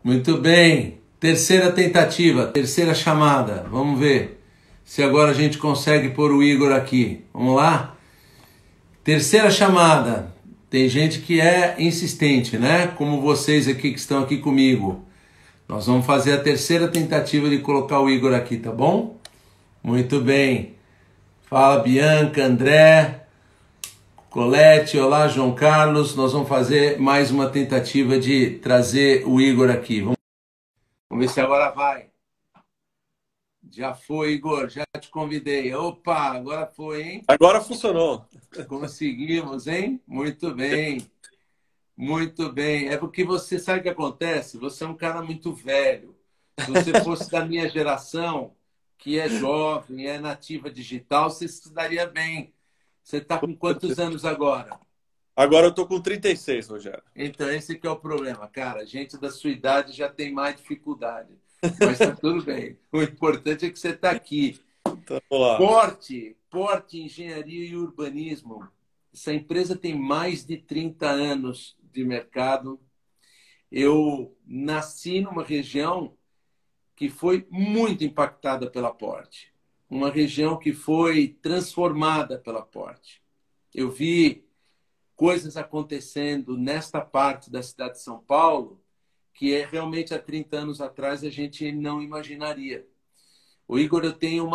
Muito bem. Terceira tentativa, terceira chamada. Vamos ver se agora a gente consegue pôr o Igor aqui. Vamos lá? Terceira chamada. Tem gente que é insistente, né? Como vocês aqui que estão aqui comigo. Nós vamos fazer a terceira tentativa de colocar o Igor aqui, tá bom? Muito bem. Fala, Bianca, André, Colete, olá, João Carlos. Nós vamos fazer mais uma tentativa de trazer o Igor aqui. Vamos ver se agora vai. Já foi, Igor, já te convidei. Opa, agora foi, hein? Agora funcionou. Conseguimos, hein? Muito bem. Muito bem. É porque você sabe o que acontece? Você é um cara muito velho. Se você fosse da minha geração, que é jovem, é nativa digital, você se daria bem. Você está com quantos anos agora? Agora eu tô com 36, Rogério. Então, esse que é o problema, cara. Gente da sua idade já tem mais dificuldade. Mas tá tudo bem. O importante é que você está aqui. Então, vamos lá. Porte, Engenharia e Urbanismo. Essa empresa tem mais de 30 anos de mercado. Eu nasci numa região que foi muito impactada pela Porte. Uma região que foi transformada pela Porte. Eu vi coisas acontecendo nesta parte da cidade de São Paulo que realmente há 30 anos atrás a gente não imaginaria. O Igor, eu tenho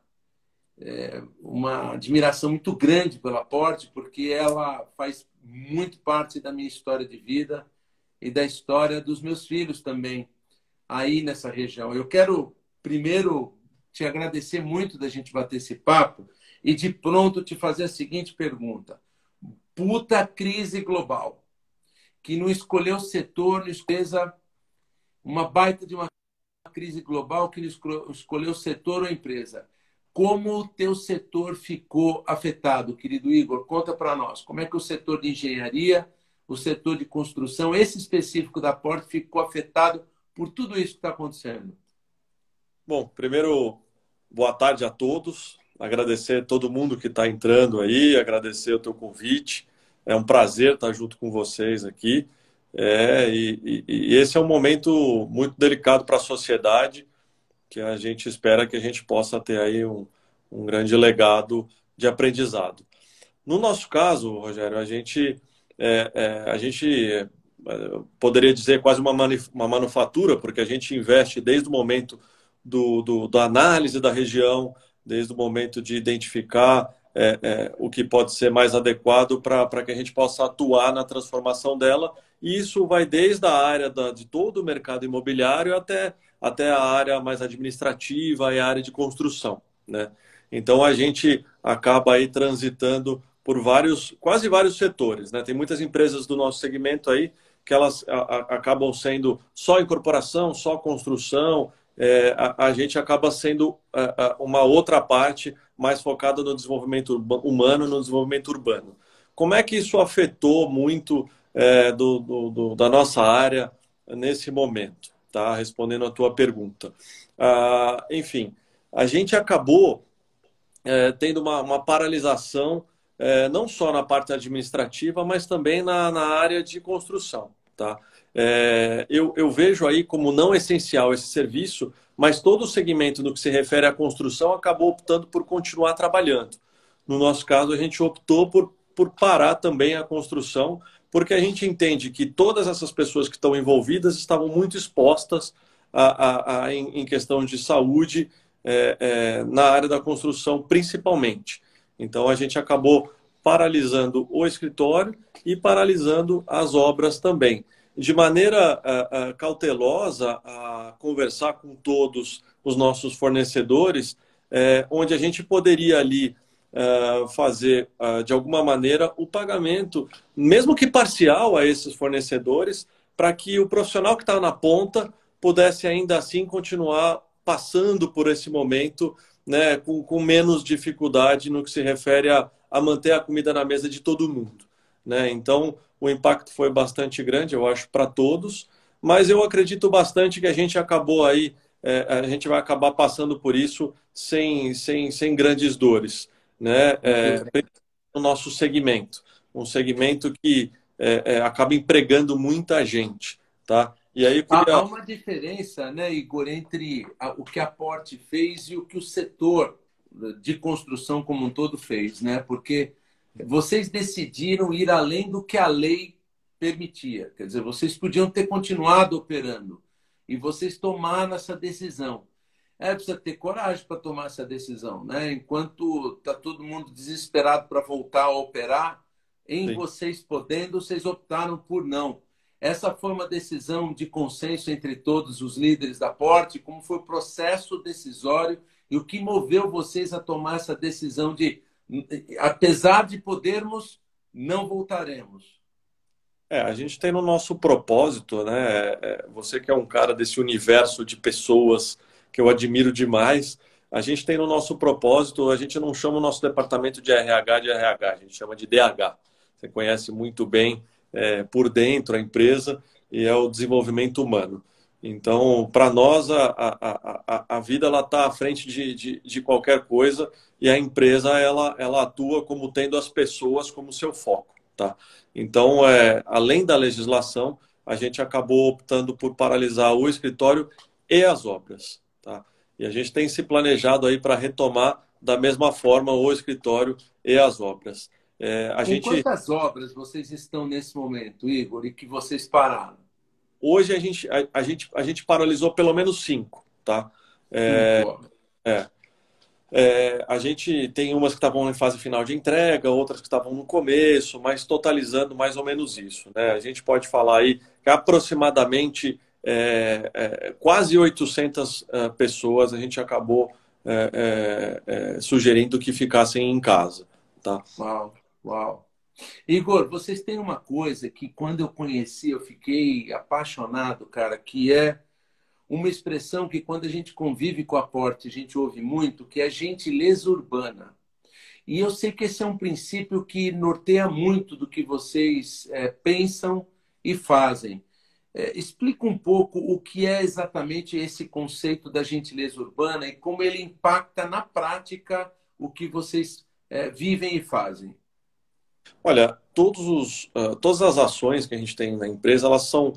uma admiração muito grande pela Porte, porque ela faz muito parte da minha história de vida e da história dos meus filhos também, aí nessa região. Eu quero, primeiro, te agradecer muito da gente bater esse papo e, de pronto, te fazer a seguinte pergunta. Puta crise global, que não escolheu setor, não escolheu uma baita de uma crise global que não escolheu setor ou empresa. Como o teu setor ficou afetado, querido Igor? Conta para nós. Como é que o setor de engenharia, o setor de construção, esse específico da Porte, ficou afetado por tudo isso que está acontecendo? Bom, primeiro, boa tarde a todos. Agradecer a todo mundo que está entrando aí, agradecer o teu convite. É um prazer estar junto com vocês aqui. E esse é um momento muito delicado para a sociedade, que a gente espera que a gente possa ter aí um grande legado de aprendizado. No nosso caso, Rogério, a gente poderia dizer quase uma manufatura, porque a gente investe desde o momento da análise da região, desde o momento de identificar o que pode ser mais adequado para que a gente possa atuar na transformação dela. E isso vai desde a área de todo o mercado imobiliário até a área mais administrativa e a área de construção, né? Então, a gente acaba aí transitando por quase vários setores, né? Tem muitas empresas do nosso segmento aí que elas acabam sendo só incorporação, só construção. A gente acaba sendo uma outra parte mais focada no desenvolvimento humano, no desenvolvimento urbano. Como é que isso afetou muito da nossa área nesse momento? Tá? Respondendo a tua pergunta. Enfim, a gente acabou tendo uma paralisação, não só na parte administrativa, mas também na área de construção. Tá? Eu vejo aí como não essencial esse serviço, mas todo o segmento no que se refere à construção acabou optando por continuar trabalhando. No nosso caso, a gente optou por parar também a construção, porque a gente entende que todas essas pessoas que estão envolvidas estavam muito expostas em questão de saúde na área da construção, principalmente. Então, a gente acabou paralisando o escritório e paralisando as obras também. De maneira cautelosa, a conversar com todos os nossos fornecedores, onde a gente poderia ali fazer, de alguma maneira, o pagamento, mesmo que parcial, a esses fornecedores, para que o profissional que está na ponta pudesse ainda assim continuar passando por esse momento, né, com menos dificuldade no que se refere a manter a comida na mesa de todo mundo, né? Então, o impacto foi bastante grande, eu acho, para todos, mas eu acredito bastante que a gente acabou aí, a gente vai acabar passando por isso sem grandes dores, né? No nosso segmento, um segmento que acaba empregando muita gente, tá? E aí eu Há queria... uma diferença, né, Igor, entre o que a Porte fez e o que o setor de construção como um todo fez, né? Porque vocês decidiram ir além do que a lei permitia. Quer dizer, vocês podiam ter continuado operando e vocês tomaram essa decisão. Precisa ter coragem para tomar essa decisão, né? Enquanto está todo mundo desesperado para voltar a operar, em Sim. vocês podendo, vocês optaram por não. Essa foi uma decisão de consenso entre todos os líderes da Porte? Como foi o processo decisório e o que moveu vocês a tomar essa decisão de, apesar de podermos, não voltaremos? A gente tem no nosso propósito, né? Você que é um cara desse universo de pessoas que eu admiro demais, a gente tem no nosso propósito, a gente não chama o nosso departamento de RH, a gente chama de DH. Você conhece muito bem por dentro a empresa e é o desenvolvimento humano. Então, para nós, a vida ela está à frente de qualquer coisa e a empresa ela atua como tendo as pessoas como seu foco. Tá? Então, além da legislação, a gente acabou optando por paralisar o escritório e as obras. Tá? E a gente tem se planejado aí para retomar da mesma forma o escritório e as obras. Com quantas obras vocês estão nesse momento, Igor, e que vocês pararam? Hoje a gente paralisou pelo menos 5. Tá? 5 obras. A gente tem umas que estavam em fase final de entrega, outras que estavam no começo, mas totalizando mais ou menos isso. Né? A gente pode falar aí que aproximadamente quase 800 pessoas a gente acabou sugerindo que ficassem em casa. Tá? Uau, uau. Igor, vocês têm uma coisa que quando eu conheci eu fiquei apaixonado, cara, que é uma expressão que quando a gente convive com a Porte, a gente ouve muito, que é gentileza urbana. E eu sei que esse é um princípio que norteia muito do que vocês pensam e fazem. Explica um pouco o que é exatamente esse conceito da gentileza urbana e como ele impacta na prática o que vocês vivem e fazem. Olha, todas as ações que a gente tem na empresa, elas são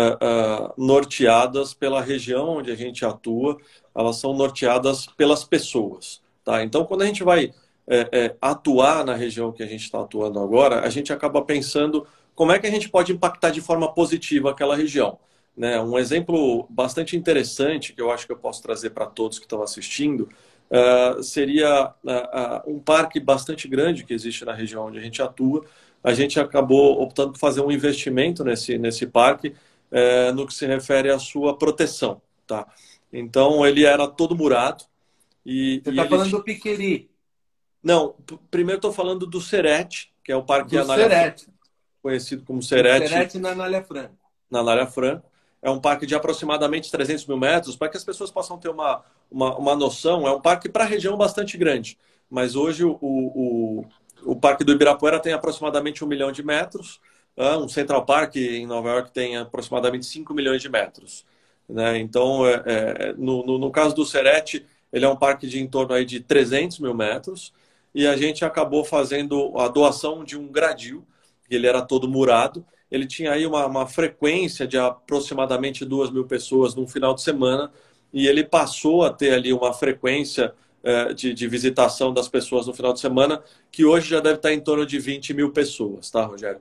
norteadas pela região onde a gente atua, elas são norteadas pelas pessoas. Tá? Então, quando a gente vai atuar na região que a gente está atuando agora, a gente acaba pensando como é que a gente pode impactar de forma positiva aquela região. Né? Um exemplo bastante interessante que eu acho que eu posso trazer para todos que estão assistindo seria um parque bastante grande que existe na região onde a gente atua. A gente acabou optando por fazer um investimento nesse parque no que se refere à sua proteção. Tá? Então, ele era todo murado. Você está falando do Piqueri? Não, primeiro estou falando do Serete, que é o parque conhecido como Serete. Serete na Anália Franco. Na Anália Franco. É um parque de aproximadamente 300 mil metros, para que as pessoas possam ter uma noção. É um parque para a região bastante grande. Mas hoje o Parque do Ibirapuera tem aproximadamente 1 milhão de metros. Um Central Park em Nova York tem aproximadamente 5 milhões de metros. Né? Então, no caso do Serete, ele é um parque de em torno aí de 300 mil metros. E a gente acabou fazendo a doação de um gradil, que ele era todo murado. Ele tinha aí uma frequência de aproximadamente 2.000 pessoas num final de semana. E ele passou a ter ali uma frequência de visitação das pessoas no final de semana, que hoje já deve estar em torno de 20 mil pessoas, tá, Rogério?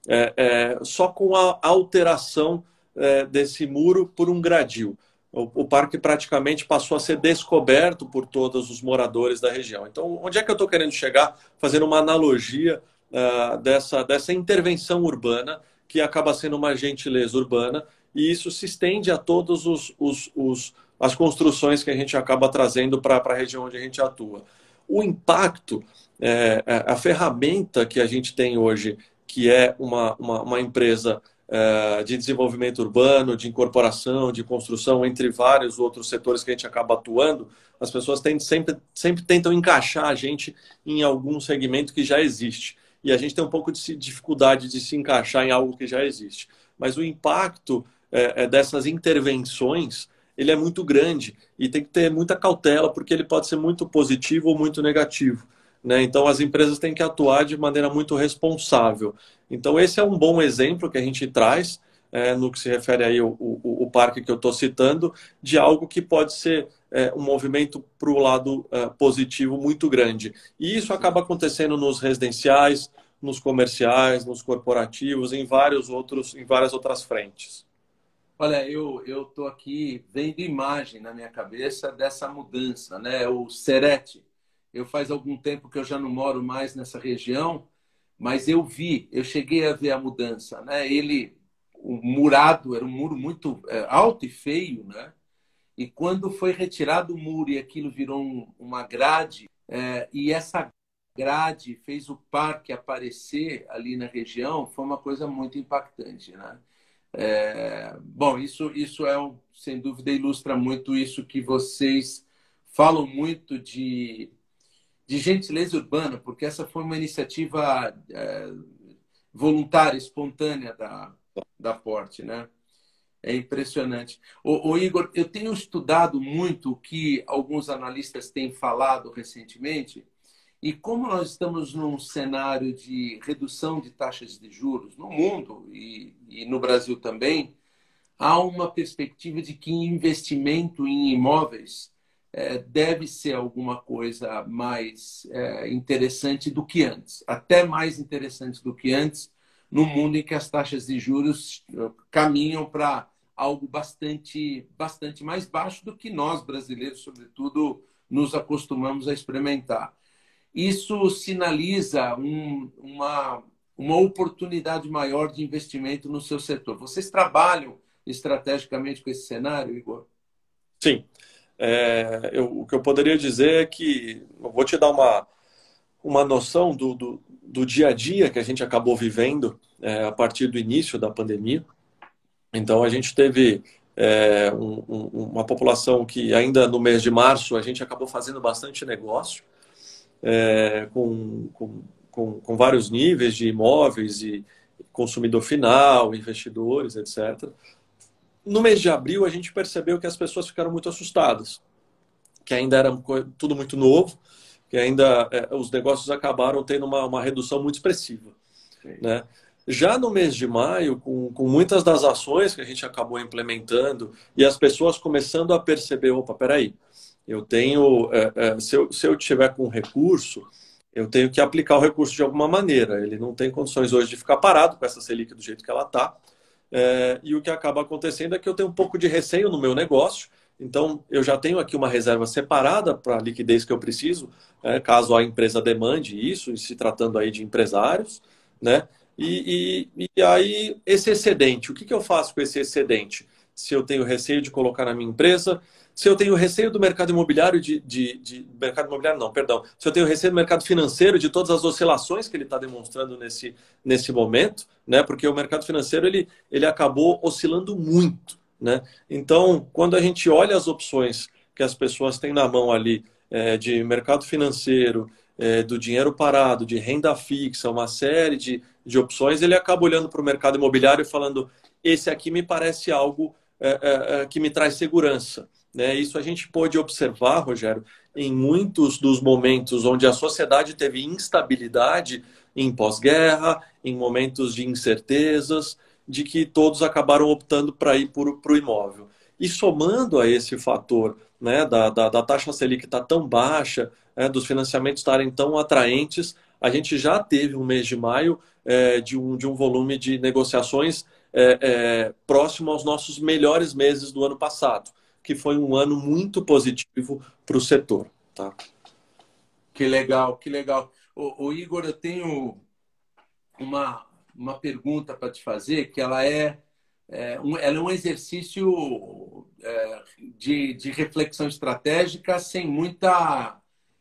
Só com a alteração desse muro por um gradil. O parque praticamente passou a ser descoberto por todos os moradores da região. Então, onde é que eu estou querendo chegar? Fazendo uma analogia dessa intervenção urbana, que acaba sendo uma gentileza urbana, e isso se estende a todas as construções que a gente acaba trazendo para a região onde a gente atua. O impacto, a ferramenta que a gente tem hoje, que é uma empresa de desenvolvimento urbano, de incorporação, de construção, entre vários outros setores que a gente acaba atuando, as pessoas sempre tentam encaixar a gente em algum segmento que já existe. E a gente tem um pouco de dificuldade de se encaixar em algo que já existe. Mas o impacto dessas intervenções, ele é muito grande e tem que ter muita cautela, porque ele pode ser muito positivo ou muito negativo. Né? Então, as empresas têm que atuar de maneira muito responsável. Então, esse é um bom exemplo que a gente traz no que se refere aí o parque que eu estou citando, de algo que pode ser um movimento para o lado positivo muito grande. E isso acaba acontecendo nos residenciais, nos comerciais, nos corporativos, em várias outras frentes. Olha, eu estou aqui vendo imagem na minha cabeça dessa mudança, né? O Serete. Eu faz algum tempo que eu já não moro mais nessa região, mas eu cheguei a ver a mudança, né? O murado, era um muro muito alto e feio, né? E quando foi retirado o muro e aquilo virou uma grade, e essa grade fez o parque aparecer ali na região, foi uma coisa muito impactante, né? Bom, isso sem dúvida ilustra muito isso que vocês falam muito de gentileza urbana, porque essa foi uma iniciativa voluntária, espontânea da Porte, né? É impressionante. Igor, eu tenho estudado muito o que alguns analistas têm falado recentemente, e como nós estamos num cenário de redução de taxas de juros no mundo e no Brasil também, há uma perspectiva de que investimento em imóveis deve ser alguma coisa mais interessante do que antes, até mais interessante do que antes, no mundo em que as taxas de juros caminham para algo bastante mais baixo do que nós, brasileiros, sobretudo, nos acostumamos a experimentar. Isso sinaliza uma oportunidade maior de investimento no seu setor. Vocês trabalham estrategicamente com esse cenário, Igor? Sim. O que eu poderia dizer é que eu vou te dar uma noção do dia a dia que a gente acabou vivendo a partir do início da pandemia. Então, a gente teve uma população que ainda no mês de março a gente acabou fazendo bastante negócio com vários níveis de imóveis e consumidor final, investidores, etc. No mês de abril, a gente percebeu que as pessoas ficaram muito assustadas, que ainda era tudo muito novo, que ainda os negócios acabaram tendo uma redução muito expressiva, né? Já no mês de maio, com muitas das ações que a gente acabou implementando e as pessoas começando a perceber, opa, peraí, eu tenho, se eu tiver com recurso, eu tenho que aplicar o recurso de alguma maneira. Ele não tem condições hoje de ficar parado com essa Selic do jeito que ela está. E o que acaba acontecendo é que eu tenho um pouco de receio no meu negócio. Então, eu já tenho aqui uma reserva separada para a liquidez que eu preciso, caso a empresa demande isso, e se tratando aí de empresários, né? E aí, esse excedente, o que eu faço com esse excedente? Se eu tenho receio de colocar na minha empresa, se eu tenho receio do mercado imobiliário, mercado imobiliário não, perdão. Se eu tenho receio do mercado financeiro, de todas as oscilações que ele está demonstrando nesse momento, né? Porque o mercado financeiro ele acabou oscilando muito, né? Então, quando a gente olha as opções que as pessoas têm na mão ali, de mercado financeiro, do dinheiro parado, de renda fixa, uma série de opções, ele acaba olhando para o mercado imobiliário e falando: esse aqui me parece algo que me traz segurança, né? Isso a gente pôde observar, Rogério, em muitos dos momentos onde a sociedade teve instabilidade, em pós-guerra, em momentos de incertezas, de que todos acabaram optando para ir para o imóvel. E somando a esse fator, né, da taxa Selic estar tão baixa, dos financiamentos estarem tão atraentes, a gente já teve um mês de maio de um volume de negociações próximo aos nossos melhores meses do ano passado, que foi um ano muito positivo para o setor. Tá? Que legal, que legal. Igor, eu tenho uma pergunta para te fazer, que ela é um exercício de reflexão estratégica sem muita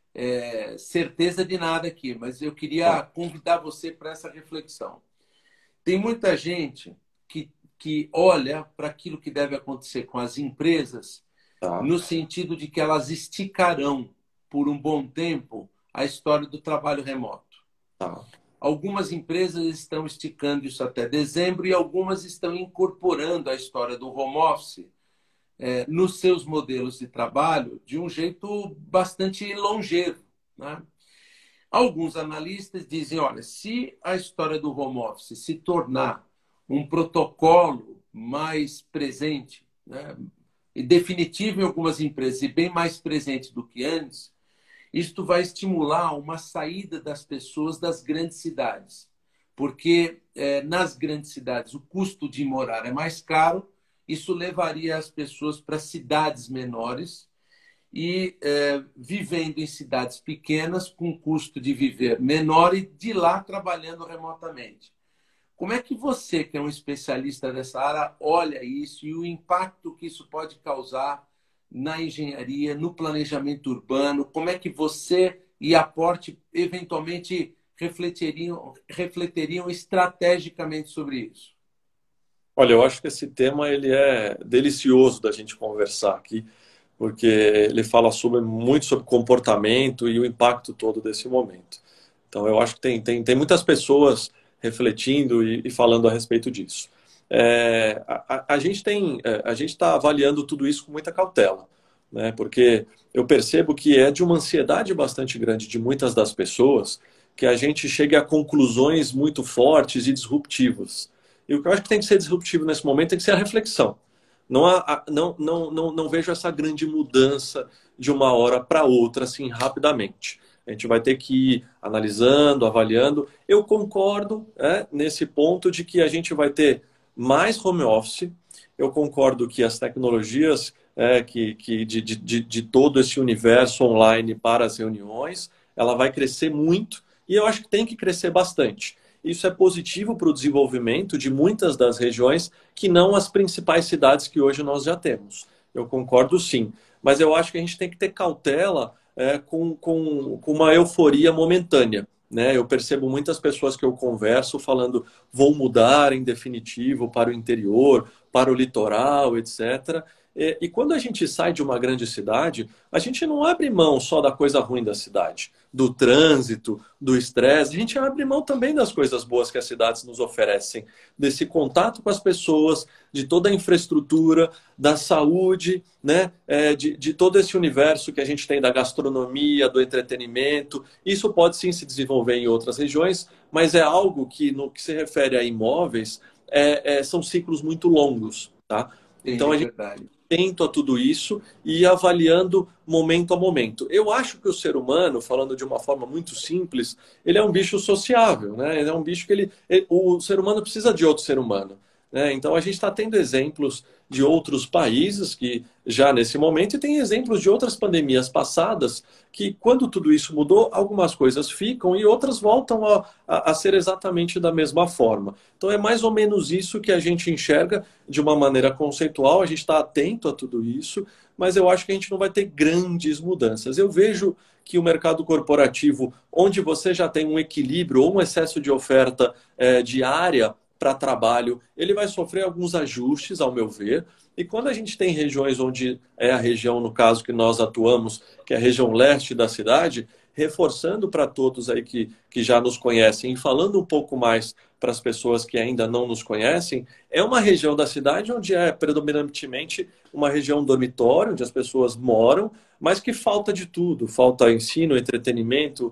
certeza de nada aqui, mas eu queria convidar você para essa reflexão. Tem muita gente que olha para aquilo que deve acontecer com as empresas no sentido de que elas esticarão por um bom tempo a história do trabalho remoto. Algumas empresas estão esticando isso até dezembro e algumas estão incorporando a história do home office nos seus modelos de trabalho de um jeito bastante longevo, né? Alguns analistas dizem, olha, se a história do home office se tornar um protocolo mais presente, né? E definitivo em algumas empresas e bem mais presente do que antes, isto vai estimular uma saída das pessoas das grandes cidades. Porque nas grandes cidades o custo de morar é mais caro, isso levaria as pessoas para cidades menores e vivendo em cidades pequenas, com custo de viver menor e de lá trabalhando remotamente. Como é que você, que é um especialista dessa área, olha isso e o impacto que isso pode causar na engenharia, no planejamento urbano? Como é que você e a Porte eventualmente refleteriam estrategicamente sobre isso? Olha, eu acho que esse tema ele é delicioso da gente conversar aqui, porque ele fala muito sobre comportamento e o impacto todo desse momento. Então, eu acho que tem muitas pessoas refletindo e falando a respeito disso. A gente está avaliando tudo isso com muita cautela, né? Porque eu percebo que é de uma ansiedade bastante grande de muitas das pessoas que a gente chegue a conclusões muito fortes e disruptivas. E o que eu acho que tem que ser disruptivo nesse momento tem que ser a reflexão. Não vejo essa grande mudança de uma hora para outra, assim, rapidamente. A gente vai ter que ir analisando, avaliando. Eu concordo, nesse ponto de que a gente vai ter mais home office. Eu concordo que as tecnologias de todo esse universo online para as reuniões, ela vai crescer muito e eu acho que tem que crescer bastante. Isso é positivo para o desenvolvimento de muitas das regiões que não as principais cidades que hoje nós já temos. Eu concordo sim, mas eu acho que a gente tem que ter cautela com uma euforia momentânea. Né? Eu percebo muitas pessoas que eu converso falando vou mudar em definitivo para o interior, para o litoral, etc. E quando a gente sai de uma grande cidade, a gente não abre mão só da coisa ruim da cidade, do trânsito, do estresse, a gente abre mão também das coisas boas que as cidades nos oferecem, desse contato com as pessoas, de toda a infraestrutura, da saúde, né? De todo esse universo que a gente tem da gastronomia, do entretenimento. Isso pode sim se desenvolver em outras regiões, mas é algo que, no que se refere a imóveis, são ciclos muito longos, tá? Então, Entendi, a gente verdade. atento a tudo isso e avaliando momento a momento. Eu acho que o ser humano, falando de uma forma muito simples, ele é um bicho sociável, né? Ele é um bicho que o ser humano precisa de outro ser humano, né? Então a gente está tendo exemplos de outros países que já nesse momento e tem exemplos de outras pandemias passadas que quando tudo isso mudou, algumas coisas ficam e outras voltam a ser exatamente da mesma forma. Então é mais ou menos isso que a gente enxerga de uma maneira conceitual, a gente está atento a tudo isso, mas eu acho que a gente não vai ter grandes mudanças. Eu vejo que o mercado corporativo, onde você já tem um equilíbrio ou um excesso de oferta diária para trabalho, ele vai sofrer alguns ajustes, ao meu ver. E quando a gente tem regiões onde é a região, no caso que nós atuamos, que é a região leste da cidade, reforçando para todos aí que já nos conhecem e falando um pouco mais para as pessoas que ainda não nos conhecem, é uma região da cidade onde é predominantemente uma região dormitório, onde as pessoas moram, mas que falta de tudo. Falta ensino, entretenimento,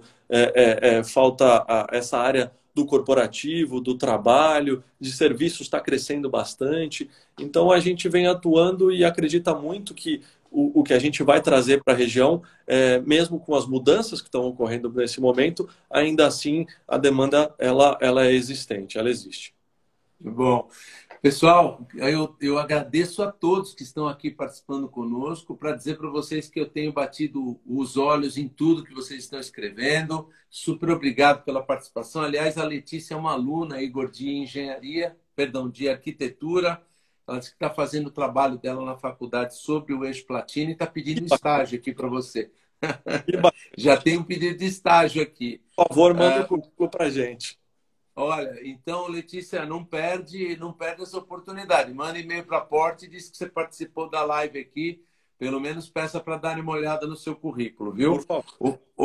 falta essa área do corporativo, do trabalho, de serviços está crescendo bastante. Então a gente vem atuando e acredita muito que o que a gente vai trazer para a região, mesmo com as mudanças que estão ocorrendo nesse momento, ainda assim a demanda ela é existente, ela existe. Bom, pessoal, eu agradeço a todos que estão aqui participando conosco para dizer para vocês que eu tenho batido os olhos em tudo que vocês estão escrevendo. Super obrigado pela participação. Aliás, a Letícia é uma aluna, Igor, de engenharia, perdão, de arquitetura. Ela disse que está fazendo o trabalho dela na faculdade sobre o eixo platino e está pedindo estágio aqui para você. Já tem um pedido de estágio aqui. Por favor, manda o currículo para a gente. Olha, então, Letícia, não perde essa oportunidade. Manda e-mail para a Porte e diz que você participou da live aqui. Pelo menos peça para dar uma olhada no seu currículo, viu? Por favor.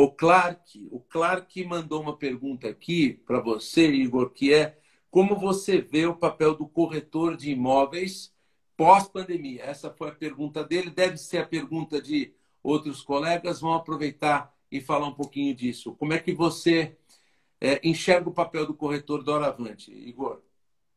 O Clark mandou uma pergunta aqui para você, Igor, que é como você vê o papel do corretor de imóveis pós-pandemia? Essa foi a pergunta dele, deve ser a pergunta de outros colegas. Vamos aproveitar e falar um pouquinho disso. Como é que você enxerga o papel do corretor doravante, Igor?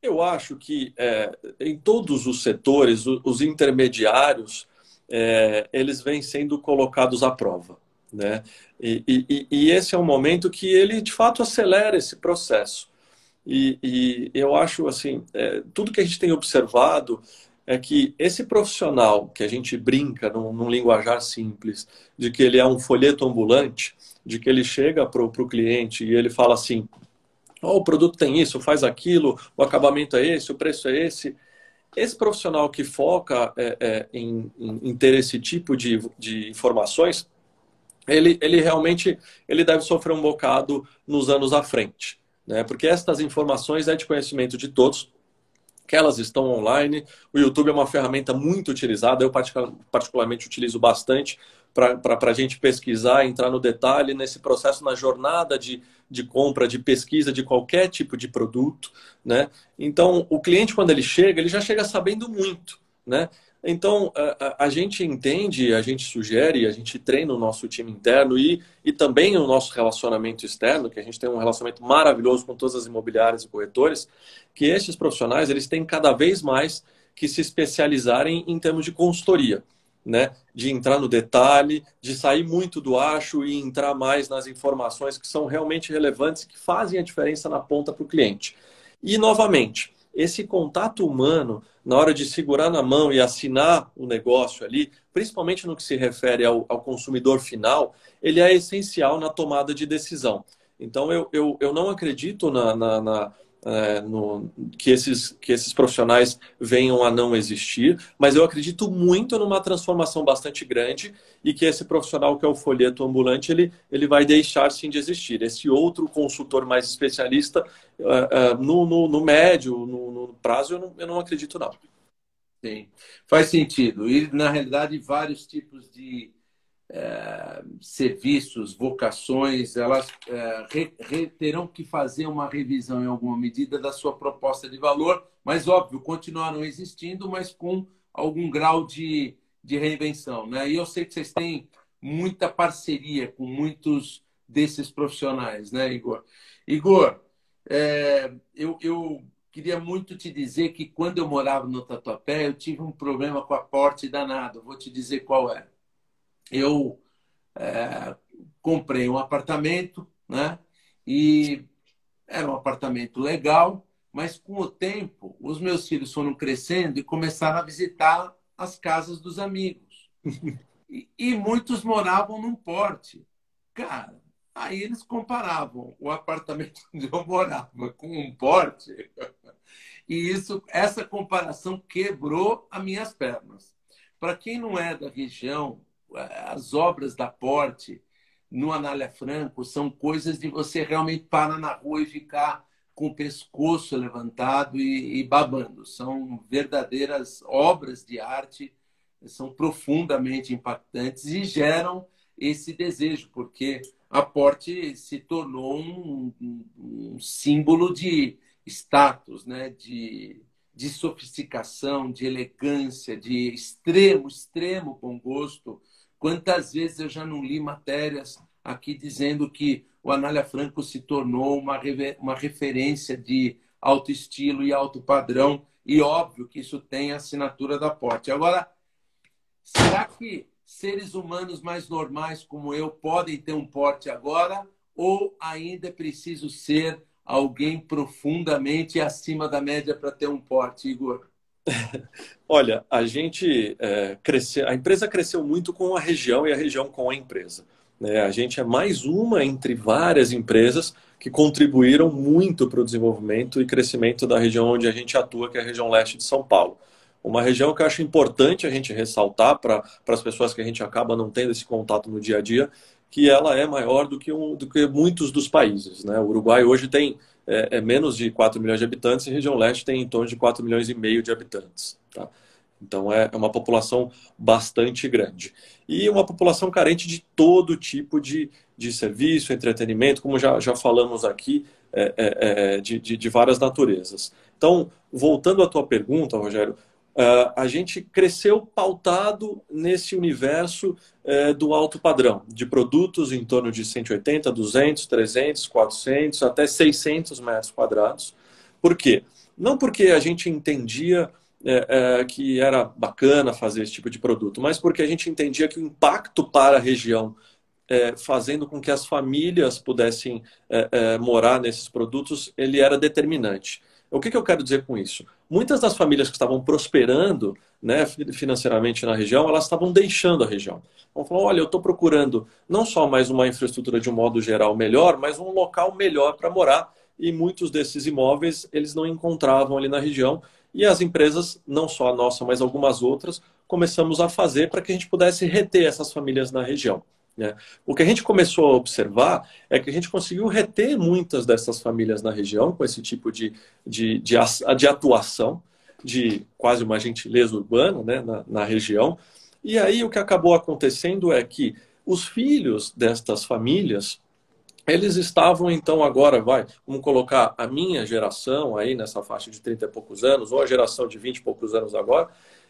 Eu acho que em todos os setores, os intermediários, eles vêm sendo colocados à prova, né? E esse é um momento que ele, de fato, acelera esse processo. E eu acho, assim, tudo que a gente tem observado é que esse profissional, que a gente brinca num linguajar simples, de que ele é um folheto ambulante, de que ele chega para o cliente e ele fala assim: oh, o produto tem isso, faz aquilo, o acabamento é esse, o preço é esse. Esse profissional que foca em ter esse tipo de informações, ele realmente ele deve sofrer um bocado nos anos à frente, né? Porque estas informações é de conhecimento de todos, que elas estão online. O YouTube é uma ferramenta muito utilizada, eu particularmente utilizo bastante para a gente pesquisar, entrar no detalhe nesse processo, na jornada de compra, de pesquisa de qualquer tipo de produto, né? Então, o cliente, quando ele já chega sabendo muito, né? Então, a gente entende, a gente sugere, a gente treina o nosso time interno e também o nosso relacionamento externo, que a gente tem um relacionamento maravilhoso com todas as imobiliárias e corretores, que estes profissionais eles têm cada vez mais que se especializarem em termos de consultoria, né? De entrar no detalhe, de sair muito do acho e entrar mais nas informações que são realmente relevantes, que fazem a diferença na ponta para o cliente. E, novamente, esse contato humano, na hora de segurar na mão e assinar o negócio ali, principalmente no que se refere ao consumidor final, ele é essencial na tomada de decisão. Então, eu não acredito que esses profissionais venham a não existir, mas eu acredito muito numa transformação bastante grande e que esse profissional que é o folheto ambulante, ele vai deixar sim de existir. Esse outro consultor mais especialista, no médio, no prazo, eu não acredito não. Sim, faz sentido. E, na realidade, vários tipos de serviços, vocações, elas terão que fazer uma revisão em alguma medida da sua proposta de valor, mas, óbvio, continuarão existindo, mas com algum grau de reinvenção, né? E eu sei que vocês têm muita parceria com muitos desses profissionais, né, Igor? Igor, eu queria muito te dizer que quando eu morava no Tatuapé, eu tive um problema com a porte danado. Vou te dizer qual é. Eu comprei um apartamento, né? E era um apartamento legal, mas com o tempo, os meus filhos foram crescendo e começaram a visitar as casas dos amigos. E muitos moravam num porte. Cara, aí eles comparavam o apartamento onde eu morava com um porte, e essa comparação quebrou as minhas pernas. Para quem não é da região, as obras da Porte no Anália Franco são coisas de você realmente parar na rua e ficar com o pescoço levantado e babando. São verdadeiras obras de arte, são profundamente impactantes e geram esse desejo, porque a Porte se tornou um símbolo de status, né? De sofisticação, de elegância, de extremo bom gosto. Quantas vezes eu já não li matérias aqui dizendo que o Anália Franco se tornou uma referência de alto estilo e alto padrão, e óbvio que isso tem a assinatura da Porte. Agora, será que seres humanos mais normais como eu podem ter um porte agora, ou ainda é preciso ser alguém profundamente acima da média para ter um porte, Igor? Olha, a gente cresceu, a empresa cresceu muito com a região e a região com a empresa, né? A gente é mais uma entre várias empresas que contribuíram muito para o desenvolvimento e crescimento da região onde a gente atua, que é a região leste de São Paulo. Uma região que eu acho importante a gente ressaltar para as pessoas que a gente acaba não tendo esse contato no dia a dia, que ela é maior do que muitos dos países, né? O Uruguai hoje tem menos de 4 milhões de habitantes e a região leste tem em torno de 4 milhões e meio de habitantes, tá? Então é uma população bastante grande. E uma população carente de todo tipo de serviço, entretenimento, como já falamos aqui, de várias naturezas. Então, voltando à tua pergunta, Rogério, a gente cresceu pautado nesse universo do alto padrão, de produtos em torno de 180, 200, 300, 400, até 600 metros quadrados. Por quê? Não porque a gente entendia que era bacana fazer esse tipo de produto, mas porque a gente entendia que o impacto para a região, fazendo com que as famílias pudessem morar nesses produtos, ele era determinante. O que eu quero dizer com isso? Muitas das famílias que estavam prosperando, né, financeiramente na região, elas estavam deixando a região. Então, falou, olha, eu estou procurando não só mais uma infraestrutura de um modo geral melhor, mas um local melhor para morar. E muitos desses imóveis eles não encontravam ali na região. E as empresas, não só a nossa, mas algumas outras, começamos a fazer para que a gente pudesse reter essas famílias na região, né? O que a gente começou a observar é que a gente conseguiu reter muitas dessas famílias na região com esse tipo de atuação, de quase uma gentileza urbana, né, na região. E aí o que acabou acontecendo é que os filhos destas famílias, eles estavam então agora, vamos colocar a minha geração aí nessa faixa de 30 e poucos anos, ou a geração de 20 e poucos anos agora,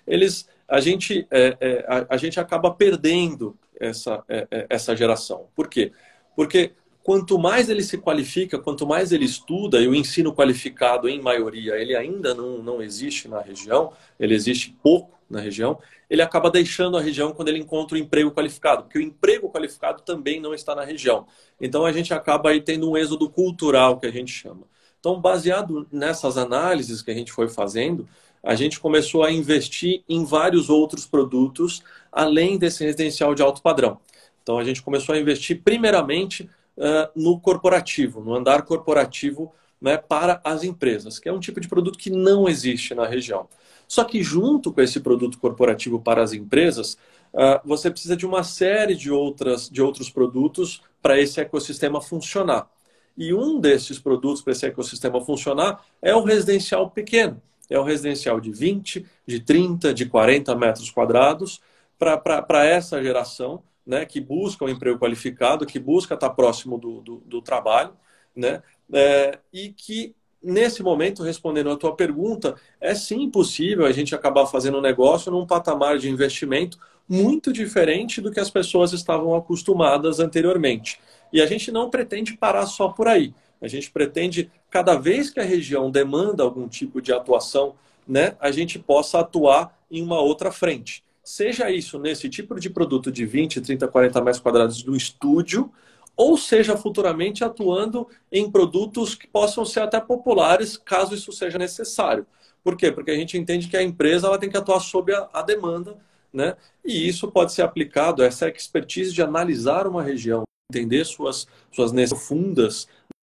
a gente acaba perdendo essa geração. Por quê? Porque quanto mais ele se qualifica, quanto mais ele estuda, e o ensino qualificado, em maioria, ele ainda não existe na região, ele existe pouco na região, ele acaba deixando a região quando ele encontra o emprego qualificado, porque o emprego qualificado também não está na região. Então a gente acaba aí tendo um êxodo cultural, que a gente chama. Então, baseado nessas análises que a gente foi fazendo, a gente começou a investir em vários outros produtos, além desse residencial de alto padrão. Então, a gente começou a investir primeiramente no corporativo, no andar corporativo, né, para as empresas, que é um tipo de produto que não existe na região. Só que junto com esse produto corporativo para as empresas, você precisa de uma série de outros produtos para esse ecossistema funcionar. E um desses produtos para esse ecossistema funcionar é o residencial pequeno. É o residencial de 20, de 30, de 40 metros quadrados para essa geração, né, que busca um emprego qualificado, que busca estar próximo do trabalho, né, e que, nesse momento, respondendo a tua pergunta, é sim possível a gente acabar fazendo um negócio num patamar de investimento muito diferente do que as pessoas estavam acostumadas anteriormente. E a gente não pretende parar só por aí. A gente pretende, cada vez que a região demanda algum tipo de atuação, né, a gente possa atuar em uma outra frente. Seja isso nesse tipo de produto de 20, 30, 40 metros quadrados do estúdio, ou seja futuramente atuando em produtos que possam ser até populares, caso isso seja necessário. Por quê? Porque a gente entende que a empresa ela tem que atuar sob a demanda, né? E isso pode ser aplicado, essa expertise de analisar uma região, entender suas necessidades profundas,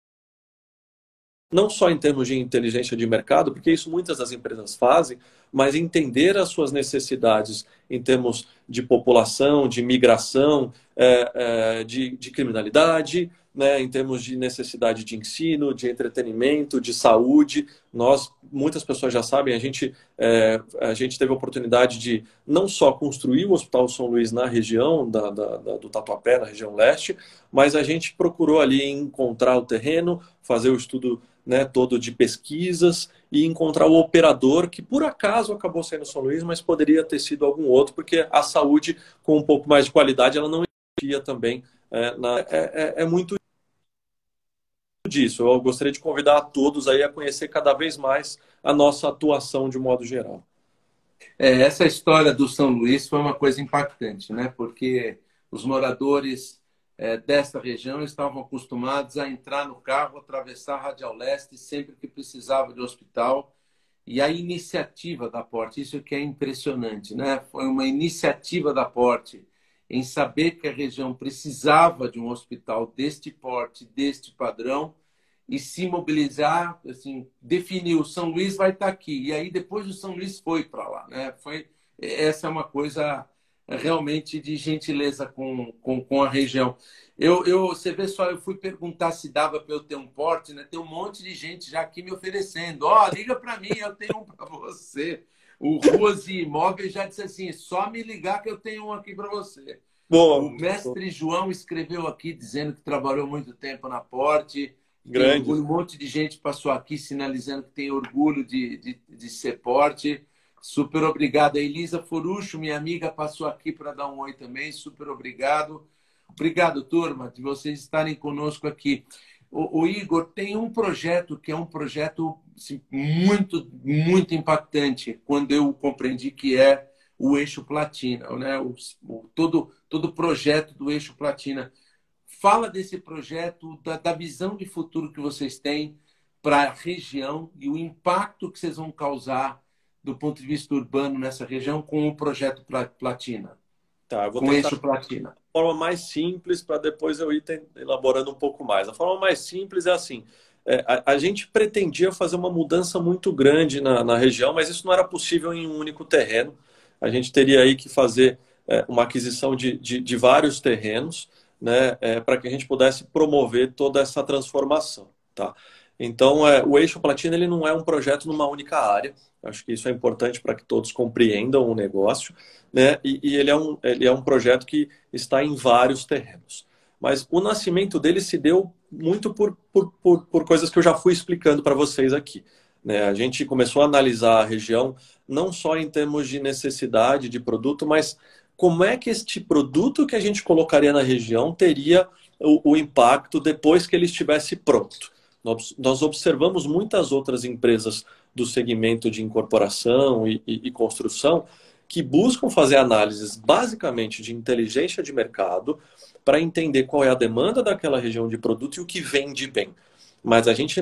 não só em termos de inteligência de mercado, porque isso muitas das empresas fazem, mas entender as suas necessidades em termos de população, de migração, de criminalidade, né, em termos de necessidade de ensino, de entretenimento, de saúde. Muitas pessoas já sabem, a gente teve a oportunidade de não só construir o Hospital São Luís na região do Tatuapé, na região leste, mas a gente procurou ali encontrar o terreno, fazer o estudo, né, todo de pesquisas e encontrar o operador que por acaso acabou sendo São Luís, mas poderia ter sido algum outro, porque a saúde com um pouco mais de qualidade ela não existia também. É muito disso. Eu gostaria de convidar a todos aí a conhecer cada vez mais a nossa atuação de modo geral. Essa história do São Luís foi uma coisa impactante, né? Porque os moradores dessa região estavam acostumados a entrar no carro, atravessar a Radial Leste sempre que precisava de hospital. E a iniciativa da Porte, isso que é impressionante, né? Foi uma iniciativa da Porte em saber que a região precisava de um hospital deste porte, deste padrão, e se mobilizar, assim, definir o São Luís vai estar aqui. E aí depois o São Luís foi para lá, né? Essa é uma coisa realmente de gentileza com a região. Você vê só, eu fui perguntar se dava para eu ter um porte, né? Tem um monte de gente já aqui me oferecendo. Liga para mim, eu tenho um para você. O Ruas e Imóveis já disse assim, só me ligar que eu tenho um aqui para você. O mestre João escreveu aqui dizendo que trabalhou muito tempo na Porte. Grande. Um monte de gente passou aqui sinalizando que tem orgulho de ser Porte. Super obrigado. A Elisa Forucho, minha amiga, passou aqui para dar um oi também. Super obrigado. Obrigado, turma, de vocês estarem conosco aqui. O Igor, tem um projeto que é um projeto assim, muito, muito impactante, quando eu compreendi que é o Eixo Platina, né? Todo o projeto do Eixo Platina. Fala desse projeto, da visão de futuro que vocês têm para a região e o impacto que vocês vão causar do ponto de vista urbano nessa região com o projeto Platina, Tá, eu vou com o tentar Eixo Platina. forma mais simples para depois eu ir elaborando um pouco mais. A forma mais simples é assim: a gente pretendia fazer uma mudança muito grande na região, mas isso não era possível em um único terreno. A gente teria aí que fazer uma aquisição de vários terrenos, né, para que a gente pudesse promover toda essa transformação. Tá? Então, o Eixo Platina ele não é um projeto numa única área. Acho que isso é importante para que todos compreendam o negócio, né? E ele é um projeto que está em vários terrenos. Mas o nascimento dele se deu muito por coisas que eu já fui explicando para vocês aqui, né? A gente começou a analisar a região não só em termos de necessidade de produto, mas como é que este produto que a gente colocaria na região teria o impacto depois que ele estivesse pronto. Nós observamos muitas outras empresas do segmento de incorporação e construção que buscam fazer análises basicamente de inteligência de mercado para entender qual é a demanda daquela região de produto e o que vende bem. Mas a gente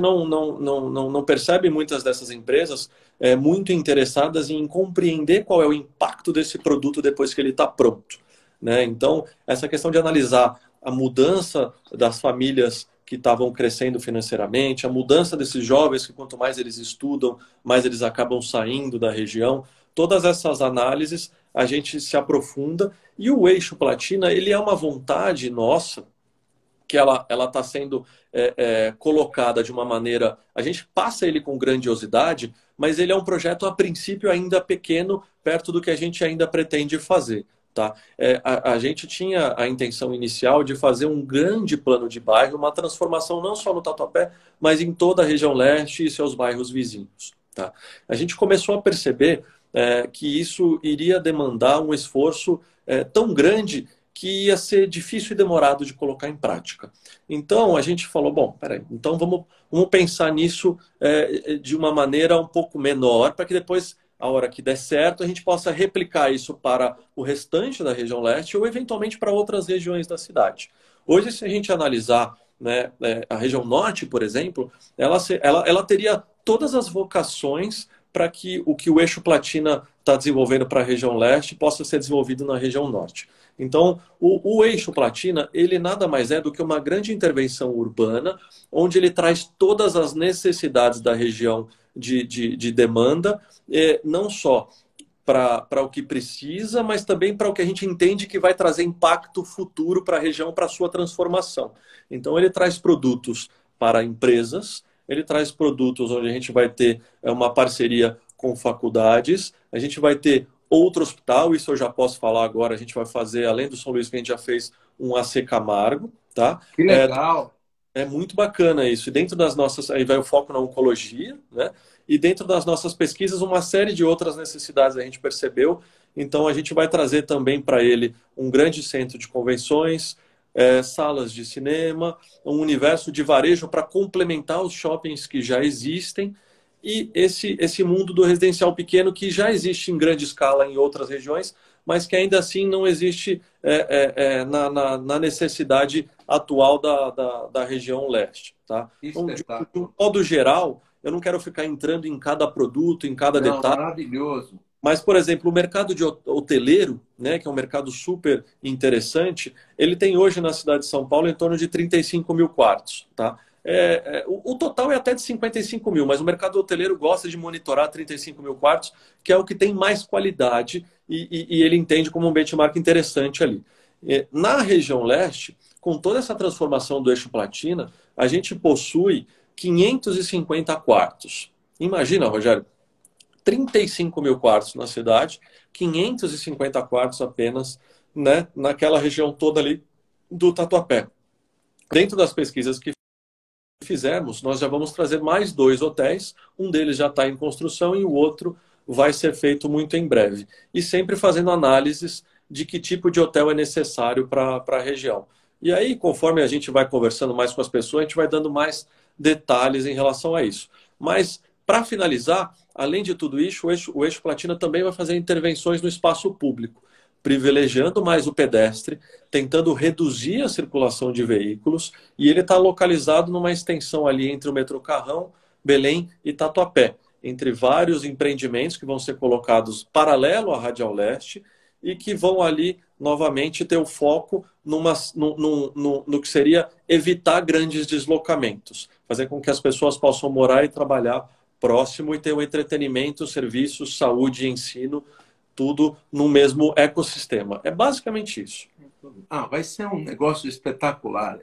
não percebe muitas dessas empresas muito interessadas em compreender qual é o impacto desse produto depois que ele está pronto, né? Então, essa questão de analisar a mudança das famílias que estavam crescendo financeiramente, a mudança desses jovens que quanto mais eles estudam, mais eles acabam saindo da região. Todas essas análises a gente se aprofunda e o Eixo Platina ele é uma vontade nossa que ela está sendo colocada de uma maneira... A gente passa ele com grandiosidade, mas ele é um projeto, a princípio, ainda pequeno, perto do que a gente ainda pretende fazer. Tá? A gente tinha a intenção inicial de fazer um grande plano de bairro, uma transformação não só no Tatuapé, mas em toda a região leste e seus bairros vizinhos. Tá? A gente começou a perceber que isso iria demandar um esforço tão grande que ia ser difícil e demorado de colocar em prática. Então, a gente falou, bom, peraí, então vamos pensar nisso de uma maneira um pouco menor, para que depois, a hora que der certo, a gente possa replicar isso para o restante da região leste ou, eventualmente, para outras regiões da cidade. Hoje, se a gente analisar, né, a região norte, por exemplo, ela teria todas as vocações para que o Eixo Platina está desenvolvendo para a região leste possa ser desenvolvido na região norte. Então, o Eixo Platina, ele nada mais é do que uma grande intervenção urbana, onde ele traz todas as necessidades da região de demanda, não só para o que precisa, mas também para o que a gente entende que vai trazer impacto futuro para a região, para a sua transformação. Então, ele traz produtos para empresas, ele traz produtos onde a gente vai ter uma parceria com faculdades, a gente vai ter outro hospital, isso eu já posso falar agora, a gente vai fazer, além do São Luís, que a gente já fez um AC Camargo, tá? Que legal! É muito bacana isso. E dentro das nossas, aí vai o foco na oncologia, né? E dentro das nossas pesquisas, uma série de outras necessidades a gente percebeu. Então, a gente vai trazer também para ele um grande centro de convenções, salas de cinema, um universo de varejo para complementar os shoppings que já existem e esse mundo do residencial pequeno que já existe em grande escala em outras regiões, mas que ainda assim não existe na necessidade atual da região leste. Tá? Então, de um modo geral, eu não quero ficar entrando em cada produto, em cada detalhe. Maravilhoso. Mas, por exemplo, o mercado de hoteleiro, né, que é um mercado super interessante, ele tem hoje na cidade de São Paulo em torno de 35 mil quartos. Tá? O total é até de 55 mil, mas o mercado hoteleiro gosta de monitorar 35 mil quartos, que é o que tem mais qualidade e ele entende como um benchmark interessante ali. Na região leste, com toda essa transformação do Eixo Platina, a gente possui 550 quartos. Imagina, Rogério, 35 mil quartos na cidade, 550 quartos apenas, né, naquela região toda ali do Tatuapé. Dentro das pesquisas que fizermos, nós já vamos trazer mais 2 hotéis, um deles já está em construção e o outro vai ser feito muito em breve. E sempre fazendo análises de que tipo de hotel é necessário para a região. E aí, conforme a gente vai conversando mais com as pessoas, a gente vai dando mais detalhes em relação a isso. Mas, para finalizar, além de tudo isso, o eixo Platina também vai fazer intervenções no espaço público, privilegiando mais o pedestre, tentando reduzir a circulação de veículos, e ele está localizado numa extensão ali entre o metrô Carrão, Belém e Tatuapé, entre vários empreendimentos que vão ser colocados paralelo à Radial Leste e que vão ali novamente ter o foco no que seria evitar grandes deslocamentos, fazer com que as pessoas possam morar e trabalhar próximo e ter o entretenimento, serviços, saúde e ensino, tudo no mesmo ecossistema. É basicamente isso. Vai ser um negócio espetacular.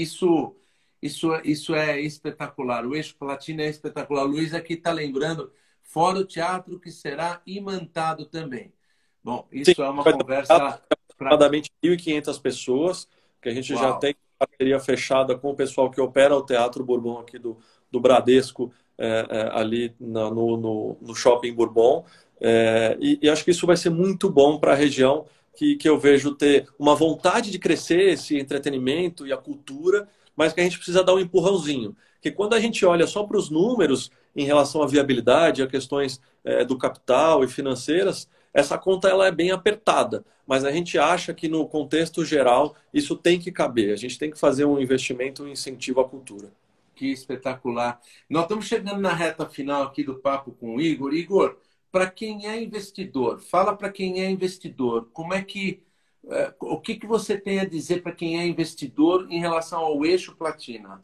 Isso é espetacular. O Eixo Platina é espetacular. Luiz aqui está lembrando, fora o teatro que será imantado também. Bom, isso Sim, é uma conversa... aproximadamente 1.500 pessoas, que a gente já tem parceria fechada com o pessoal que opera o Teatro Bourbon aqui do Bradesco, ali no Shopping Bourbon. E acho que isso vai ser muito bom para a região, que eu vejo ter uma vontade de crescer esse entretenimento e a cultura, mas que a gente precisa dar um empurrãozinho. Que quando a gente olha só para os números em relação à viabilidade, a questões do capital e financeiras, essa conta ela é bem apertada, mas a gente acha que no contexto geral isso tem que caber. A gente tem que fazer um investimento, um incentivo à cultura. Que espetacular. Nós estamos chegando na reta final aqui do papo com o Igor. Igor, para quem é investidor, fala para quem é investidor, como é que o que você tem a dizer para quem é investidor em relação ao Eixo Platina?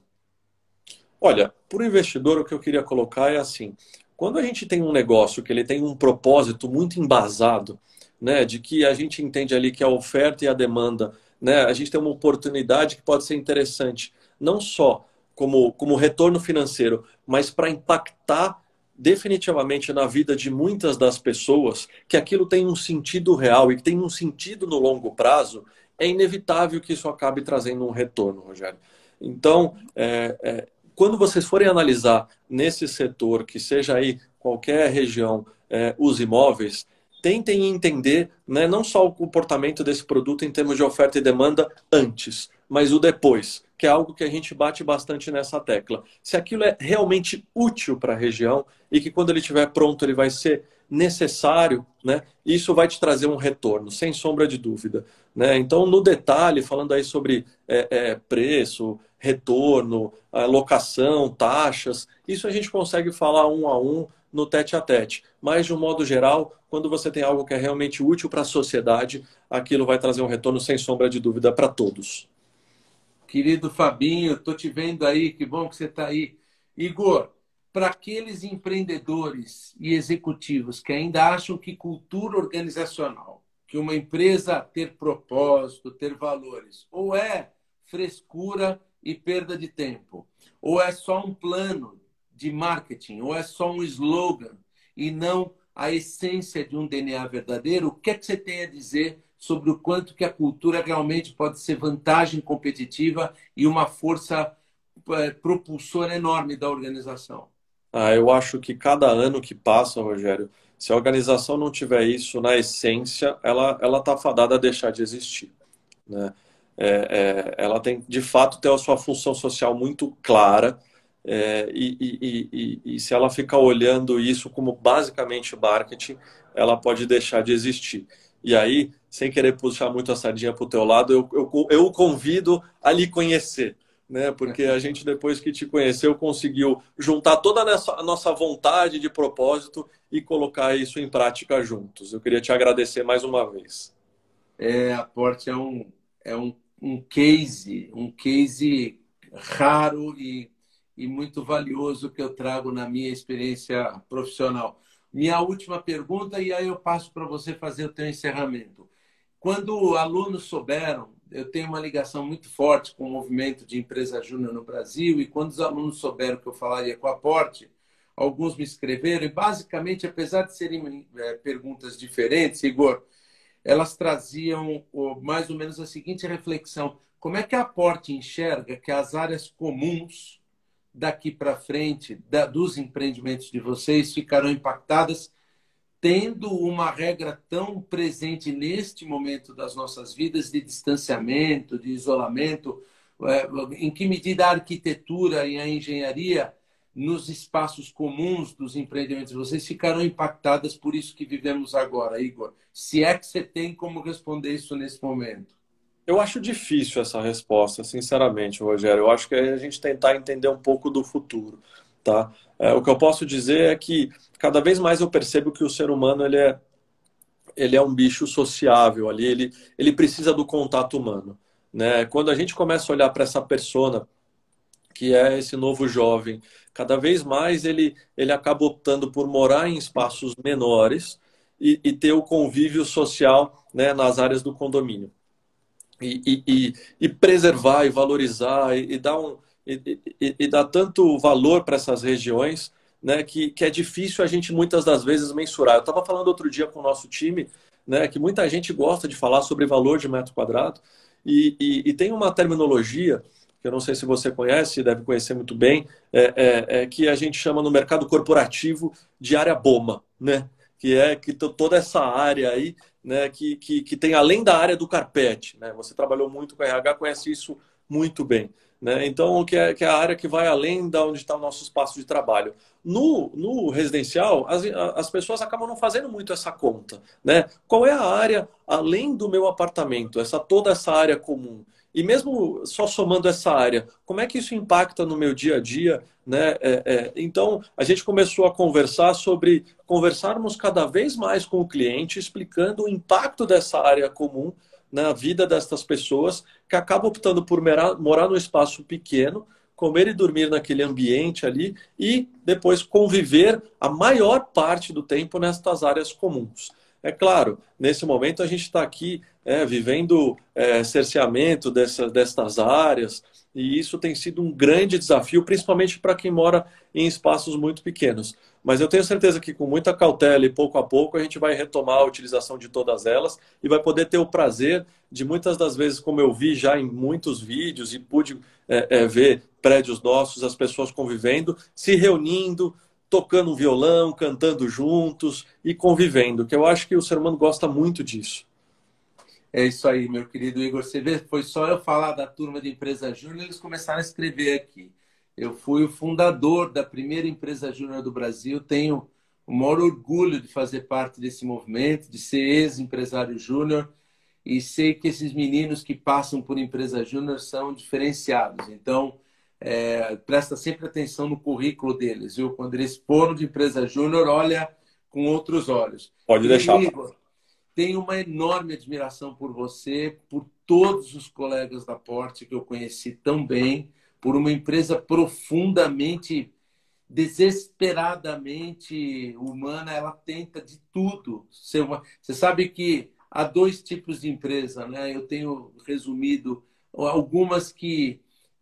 Olha, para o investidor o que eu queria colocar é assim, quando a gente tem um negócio que ele tem um propósito muito embasado, né, de que a gente entende ali que a oferta e a demanda, né, a gente tem uma oportunidade que pode ser interessante, não só como retorno financeiro, mas para impactar definitivamente na vida de muitas das pessoas, que aquilo tem um sentido real e que tem um sentido no longo prazo, é inevitável que isso acabe trazendo um retorno, Rogério. Então, quando vocês forem analisar nesse setor, que seja aí qualquer região, os imóveis, tentem entender, né, não só o comportamento desse produto em termos de oferta e demanda antes, mas o depois, que é algo que a gente bate bastante nessa tecla. Se aquilo é realmente útil para a região e que quando ele estiver pronto ele vai ser necessário, né, isso vai te trazer um retorno, sem sombra de dúvida. Né? Então, no detalhe, falando aí sobre preço, retorno, locação, taxas, isso a gente consegue falar um a um no tete-a-tete. Mas, de um modo geral, quando você tem algo que é realmente útil para a sociedade, aquilo vai trazer um retorno sem sombra de dúvida para todos. Querido Fabinho, estou te vendo aí, que bom que você está aí. Igor, para aqueles empreendedores e executivos que ainda acham que cultura organizacional, que uma empresa ter propósito, ter valores, ou é frescura e perda de tempo, ou é só um plano de marketing, ou é só um slogan e não a essência de um DNA verdadeiro, o que é que você tem a dizer sobre o quanto que a cultura realmente pode ser vantagem competitiva e uma força propulsora enorme da organização? Eu acho que cada ano que passa, Rogério, se a organização não tiver isso na essência, ela está fadada a deixar de existir. Né? Ela tem, de fato, ter a sua função social muito clara, e se ela ficar olhando isso como basicamente marketing, ela pode deixar de existir. E aí, sem querer puxar muito a sardinha para o teu lado, eu o convido a lhe conhecer. Né? Porque a gente, depois que te conheceu, conseguiu juntar toda a nossa vontade de propósito e colocar isso em prática juntos. Eu queria te agradecer mais uma vez. A Porte é um case raro e muito valioso que eu trago na minha experiência profissional. Minha última pergunta, e aí eu passo para você fazer o teu encerramento. Quando alunos souberam, eu tenho uma ligação muito forte com o movimento de empresa júnior no Brasil, e quando os alunos souberam que eu falaria com a Porte, alguns me escreveram, e basicamente, apesar de serem perguntas diferentes, Igor, elas traziam mais ou menos a seguinte reflexão: como é que a Porte enxerga que as áreas comuns daqui para frente dos empreendimentos de vocês ficarão impactadas tendo uma regra tão presente neste momento das nossas vidas de distanciamento, de isolamento, em que medida a arquitetura e a engenharia nos espaços comuns dos empreendimentos vocês ficaram impactadas por isso que vivemos agora, Igor? Se é que você tem como responder isso nesse momento. Eu acho difícil essa resposta, sinceramente, Rogério. Eu acho que é a gente tentar entender um pouco do futuro, tá? O que eu posso dizer é que cada vez mais eu percebo que o ser humano ele é um bicho sociável ali, ele precisa do contato humano, né? Quando a gente começa a olhar para essa persona que é esse novo jovem, cada vez mais ele acaba optando por morar em espaços menores e ter o convívio social, né, nas áreas do condomínio. E preservar e valorizar e dar tanto valor para essas regiões, né, que é difícil a gente muitas das vezes mensurar. Eu estava falando outro dia com o nosso time, né, que muita gente gosta de falar sobre valor de metro quadrado e tem uma terminologia que eu não sei se você conhece, deve conhecer muito bem, que a gente chama no mercado corporativo de área BOMA, né? Que é que toda essa área aí, né, que tem além da área do carpete, né? Você trabalhou muito com RH, conhece isso muito bem, né? Então, que é a área que vai além da onde está o nosso espaço de trabalho. No residencial, as pessoas acabam não fazendo muito essa conta, né? Qual é a área além do meu apartamento? Toda essa área comum. E mesmo só somando essa área, como é que isso impacta no meu dia a dia, né? Então, a gente começou a conversar sobre conversarmos cada vez mais com o cliente, explicando o impacto dessa área comum na vida destas pessoas que acabam optando por morar num espaço pequeno, comer e dormir naquele ambiente ali e depois conviver a maior parte do tempo nestas áreas comuns. É claro, nesse momento a gente está aqui vivendo cerceamento destas áreas e isso tem sido um grande desafio, principalmente para quem mora em espaços muito pequenos. Mas eu tenho certeza que com muita cautela e pouco a pouco a gente vai retomar a utilização de todas elas e vai poder ter o prazer de muitas das vezes, como eu vi já em muitos vídeos e pude ver prédios nossos, as pessoas convivendo, se reunindo, tocando um violão, cantando juntos e convivendo, que eu acho que o ser humano gosta muito disso. É isso aí, meu querido Igor. Você vê, foi só eu falar da turma de Empresa Júnior, eles começaram a escrever aqui. Eu fui o fundador da primeira Empresa Júnior do Brasil, tenho o maior orgulho de fazer parte desse movimento, de ser ex-empresário júnior, e sei que esses meninos que passam por Empresa Júnior são diferenciados. Então, presta sempre atenção no currículo deles, viu? Quando eles foram de Empresa Júnior, olha com outros olhos. Pode deixar. Igor, tenho uma enorme admiração por você, por todos os colegas da Porte que eu conheci tão bem, por uma empresa profundamente, desesperadamente humana. Ela tenta de tudo. Você sabe que há dois tipos de empresa, né? Eu tenho resumido algumas que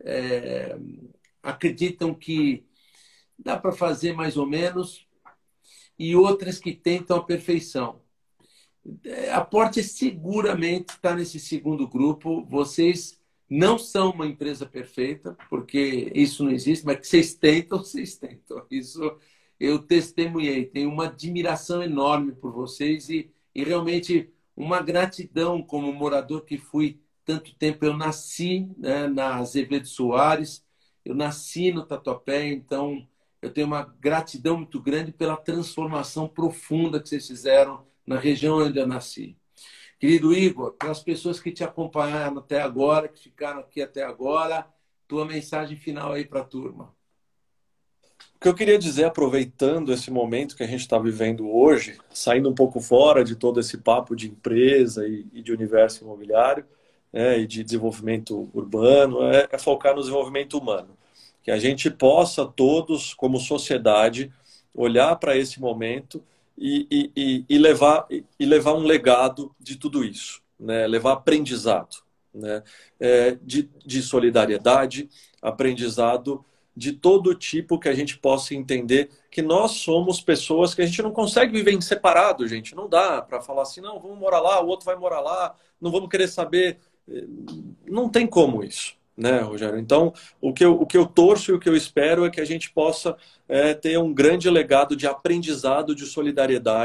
acreditam que dá para fazer mais ou menos e outras que tentam a perfeição. A Porte seguramente está nesse segundo grupo. Vocês não são uma empresa perfeita, porque isso não existe, mas que vocês tentam. Isso eu testemunhei. Tenho uma admiração enorme por vocês e realmente uma gratidão como morador que fui tanto tempo. Eu nasci, né, na Azevedo Soares, eu nasci no Tatuapé, então eu tenho uma gratidão muito grande pela transformação profunda que vocês fizeram na região onde eu nasci. Querido Igor, para as pessoas que te acompanharam até agora, que ficaram aqui até agora, tua mensagem final aí para a turma. O que eu queria dizer, aproveitando esse momento que a gente está vivendo hoje, saindo um pouco fora de todo esse papo de empresa e de universo imobiliário, e de desenvolvimento urbano, é focar no desenvolvimento humano. Que a gente possa todos, como sociedade, olhar para esse momento e levar um legado de tudo isso, né? Levar aprendizado, né? De solidariedade, aprendizado de todo tipo que a gente possa entender que nós somos pessoas que a gente não consegue viver em separado, gente. Não dá para falar assim, não, vamos morar lá, o outro vai morar lá, não vamos querer saber. Não tem como isso, né, Rogério? Então, o que eu torço e o que eu espero é que a gente possa ter um grande legado de aprendizado, de solidariedade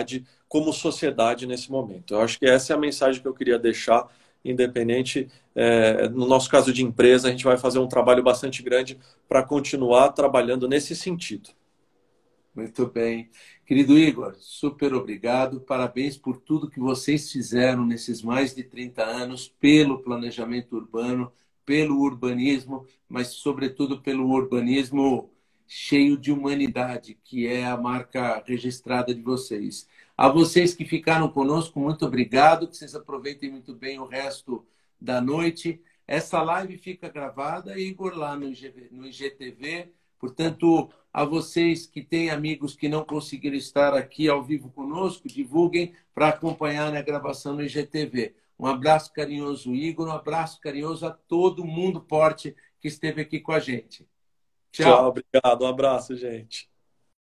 como sociedade nesse momento. Eu acho que essa é a mensagem que eu queria deixar, independente, no nosso caso de empresa, a gente vai fazer um trabalho bastante grande para continuar trabalhando nesse sentido. Muito bem. Querido Igor, super obrigado. Parabéns por tudo que vocês fizeram nesses mais de 30 anos pelo planejamento urbano, pelo urbanismo, mas, sobretudo, pelo urbanismo cheio de humanidade, que é a marca registrada de vocês. A vocês que ficaram conosco, muito obrigado. Que vocês aproveitem muito bem o resto da noite. Essa live fica gravada, Igor, lá no IGTV. Portanto, a vocês que têm amigos que não conseguiram estar aqui ao vivo conosco, divulguem para acompanhar na gravação no IGTV. Um abraço carinhoso, Igor. Um abraço carinhoso a todo mundo forte que esteve aqui com a gente. Tchau, Tchau. obrigado. Um abraço, gente.